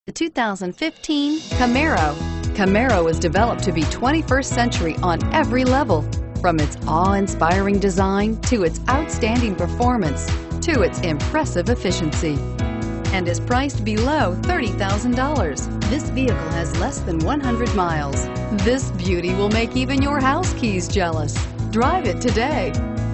The 2015 Camaro. Camaro was developed to be 21st century on every level, from its awe-inspiring design to its outstanding performance to its impressive efficiency, and is priced below $30,000. This vehicle has less than 100 miles. This beauty will make even your house keys jealous. Drive it today.